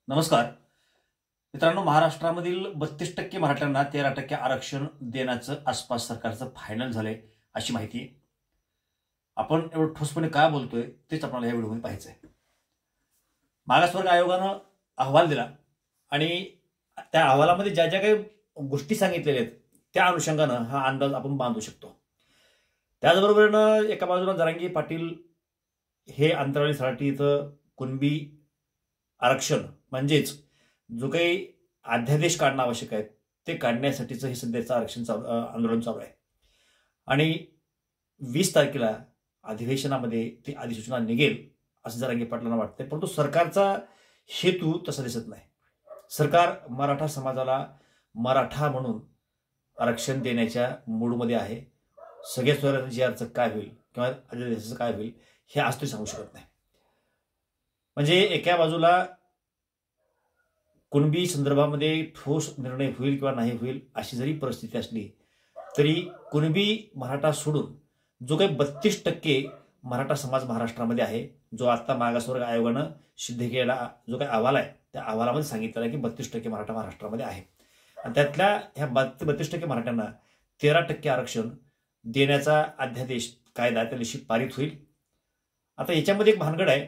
नमस्कार मित्रांनो, महाराष्ट्रामधील 32% मराठ्यांना 13% आरक्षण देण्याचं आसपास सरकारचं फायनल झालंय अशी माहिती आहे. आपण एवढं ठोसपणे काय बोलतोय तेच आपल्याला या व्हिडिओमध्ये पाहायचं आहे. मागासवर्ग आयोगानं अहवाल दिला आणि त्या अहवालामध्ये ज्या ज्या काही गोष्टी सांगितलेल्या आहेत त्या अनुषंगानं हा अंदाज आपण बांधू शकतो. त्याचबरोबरीनं एका बाजूला जरांगे पाटील हे अंतराळी सराटी इथं कुणबी आरक्षण म्हणजेच जो काही अध्यादेश काढणं आवश्यक आहे ते काढण्यासाठीचं हे सध्याचं आंदोलन चालू आहे आणि 20 तारखेला अधिवेशनामध्ये ती अधिसूचना निघेल असं जरांगे पाटलांना वाटतंय. परंतु सरकारचा हेतू तसा दिसत नाही. सरकार मराठा समाजाला मराठा म्हणून आरक्षण देण्याच्या मूडमध्ये आहे. सगळ्या स्वराज्याचं जी अर्थ काय होईल किंवा अध्यादेशाचं काय होईल हे आज तरी सांगू शकत नाही. म्हणजे एका बाजूला कुणबी संदर्भामध्ये ठोस निर्णय होईल किंवा नाही होईल अशी जरी परिस्थिती असली तरी कुणबी मराठा सोडून जो काही 32% मराठा समाज महाराष्ट्रामध्ये आहे, जो आता मागासवर्ग आयोगानं सिद्ध केलेला जो काही अहवाल आहे त्या अहवालामध्ये सांगितलेलं आहे की 32% मराठा महाराष्ट्रामध्ये आहे आणि त्यातल्या ह्या 32% मराठ्यांना 13% आरक्षण देण्याचा अध्यादेश कायदा त्या दिवशी पारित होईल. आता याच्यामध्ये एक भानगड आहे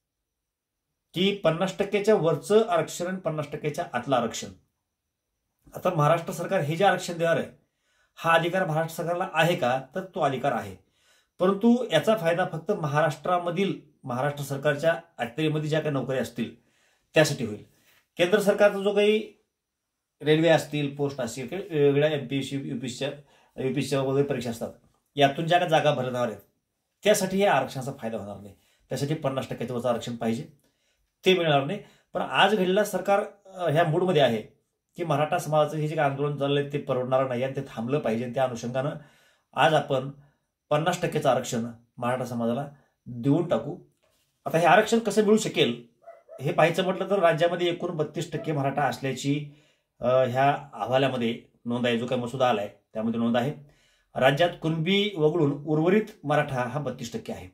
की 50%च्या वरचं आरक्षण आणि 50%च्या आतलं आरक्षण. आता महाराष्ट्र सरकार हे जे आरक्षण देणार आहे हा अधिकार महाराष्ट्र सरकारला आहे का, तर तो अधिकार आहे. परंतु याचा फायदा फक्त महाराष्ट्र सरकारच्या अखत्यारीमध्ये ज्या काही नोकऱ्या असतील त्यासाठी होईल. केंद्र सरकारचा जो काही रेल्वे असतील, पोस्ट असतील, वेगवेगळ्या एमपीएससी युपीएससीच्या वगैरे परीक्षा असतात यातून ज्या काही जागा भरल्या जाणार आहेत त्यासाठी हे आरक्षणाचा फायदा होणार नाही. त्यासाठी 50%च्या वरचं आरक्षण पाहिजे, ते मिळणार नाही. पण आज घडलेला सरकार ह्या मूडमध्ये आहे की मराठा समाजाचं हे जे काही आंदोलन चाललंय ते परवडणार नाही आणि ते थांबलं पाहिजे. त्या अनुषंगानं आज आपण 50%चं आरक्षण मराठा समाजाला देऊन टाकू. आता हे आरक्षण कसं मिळू शकेल हे पाहायचं म्हटलं तर राज्यामध्ये एकूण 32% मराठा असल्याची ह्या अहवालामध्ये नोंद आहे. जो काही मसुदा आलाय त्यामध्ये नोंद आहे. राज्यात कुणबी वगळून उर्वरित मराठा हा 32% आहे.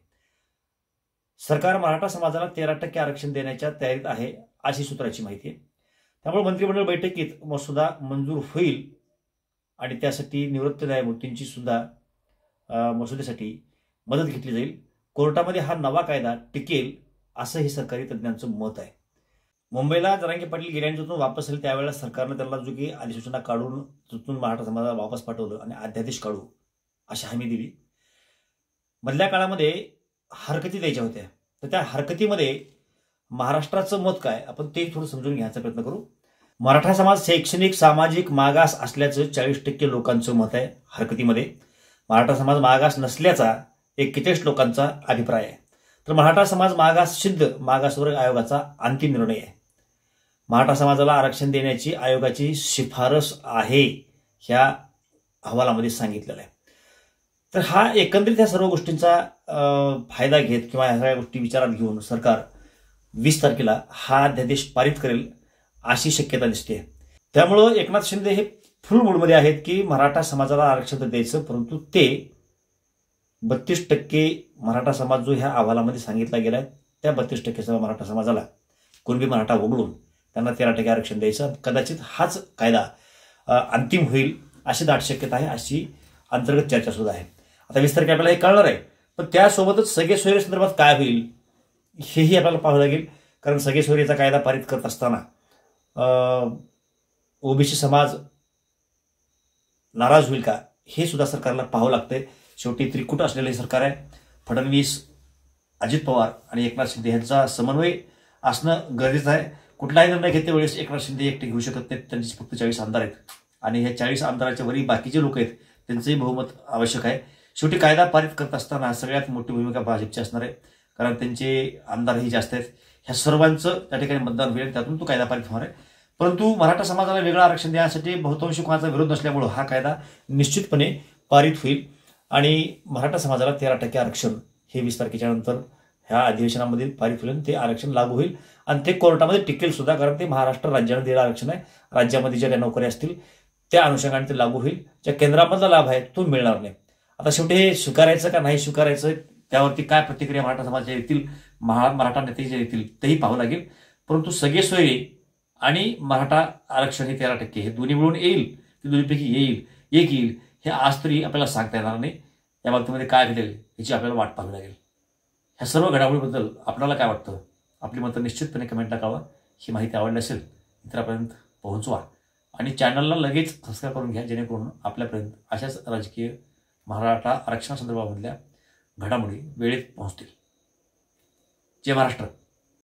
सरकार मराठा समाजाला 13% आरक्षण देण्याच्या तयारीत आहे अशी सूत्राची माहिती आहे. त्यामुळे मंत्रिमंडळ बैठकीत मसुदा मंजूर होईल आणि त्यासाठी निवृत्त न्यायमूर्तींची सुद्धा मसुद्यासाठी मदत घेतली जाईल. कोर्टामध्ये हा नवा कायदा टिकेल असं हे सरकारी तज्ज्ञांचं मत आहे. मुंबईला जरांगे पाटील गेल्यानंतर वापस आले त्यावेळेला सरकारनं त्यांना जो की अधिसूचना काढून तिथून मराठा समाजाला वापस पाठवलं आणि अध्यादेश काढू अशी हमी दिली. मधल्या काळामध्ये हरकती द्यायच्या होत्या, तर त्या हरकतीमध्ये महाराष्ट्राचं मत काय आपण ते थोडं समजून घ्यायचा प्रयत्न करू. मराठा समाज शैक्षणिक सामाजिक मागास असल्याचं 40% लोकांचं मत आहे हरकतीमध्ये. मराठा समाज मागास नसल्याचा 41 लोकांचा अभिप्राय आहे. तर मराठा समाज मागास सिद्ध मागासवर्ग आयोगाचा अंतिम निर्णय आहे. मराठा समाजाला आरक्षण देण्याची आयोगाची शिफारस आहे ह्या अहवालामध्ये सांगितलेलं आहे. तर हा एकंदरीत ह्या सर्व गोष्टींचा फायदा घेत किंवा ह्या सगळ्या गोष्टी विचारात घेऊन सरकार 20 तारखेला हा अध्यादेश पारित करेल अशी शक्यता दिसते. त्यामुळं एकनाथ शिंदे हे फुल मूडमध्ये आहेत की मराठा समाजाला आरक्षण तर द्यायचं, परंतु ते 32% मराठा समाज जो ह्या अहवालामध्ये सांगितला गेलाय त्या 32% मराठा समाजाला कुणबी मराठा वगळून त्यांना 13% आरक्षण द्यायचं. कदाचित हाच कायदा अंतिम होईल अशी दाट शक्यता आहे, अशी अंतर्गत चर्चा सुद्धा आहे. आता 20 तारखेला आपल्याला हे कळणार आहे, पण त्यासोबतच सगळे सोयरे संदर्भात काय होईल हेही आपल्याला पाहावं लागेल. कारण सगळे सोयरेचा कायदा पारित करत असताना ओबीसी समाज नाराज होईल का हे सुद्धा सरकारला पाहावं लागतंय. शेवटी त्रिकूट असलेलं सरकार आहे. फडणवीस, अजित पवार आणि एकनाथ शिंदे यांचा समन्वय असणं गरजेचं आहे. कुठलाही निर्णय घेते वेळेस एकनाथ शिंदे एकटे घेऊ शकत नाहीत. त्यांचे फक्त 40 आमदार आहेत आणि ह्या 40 आमदाराच्या वरील बाकीचे लोक आहेत त्यांचंही बहुमत आवश्यक आहे. शेवटी कायदा पारित करत असताना सगळ्यात मोठी भूमिका भाजपची असणार आहे, कारण त्यांचे आमदारही जास्त आहेत. ह्या सर्वांचं त्या ठिकाणी मतदान होईल, त्यातून तो कायदा पारित होणार आहे. परंतु मराठा समाजाला वेगळं आरक्षण देण्यासाठी बहुतांशी कोणाचा विरोध नसल्यामुळं हा कायदा निश्चितपणे पारित होईल आणि मराठा समाजाला 13% आरक्षण हे 20 तारखेच्या नंतर ह्या अधिवेशनामध्ये पारित होईल. ते आरक्षण लागू होईल आणि ते कोर्टामध्ये टिकेल सुद्धा, कारण ते महाराष्ट्र राज्याने दिलेलं आरक्षण आहे. राज्यामध्ये ज्या काही नोकऱ्या असतील त्या अनुषंगाने ते लागू होईल. ज्या केंद्रामधला लाभ आहे तो मिळणार नाही. आता शेवटी हे स्वीकारायचं का नाही स्वीकारायचं त्यावरती काय प्रतिक्रिया मराठा समाजाच्या येतील, मराठा नेते जे येतील तेही पाहावं लागेल. परंतु सगळे सोयरे आणि मराठा आरक्षण हे 13% हे दोन्ही मिळून येईल की दोन्हीपैकी येईल, एक येईल, हे आज तरी आपल्याला सांगता येणार नाही. या बाबतीमध्ये काय घडेल याची आपल्याला वाट पाहावी लागेल. ह्या सर्व घडामोडीबद्दल आपल्याला काय वाटतं? आपली मतं निश्चितपणे कमेंटला कळवा. ही माहिती आवडली असेल मित्रापर्यंत पोहोचवा आणि चॅनलला लगेच सबस्क्राईब करून घ्या, जेणेकरून आपल्यापर्यंत अशाच राजकीय मराठा आरक्षणासंदर्भामधल्या घडामोडी वेळेत पोहोचतील. जय महाराष्ट्र.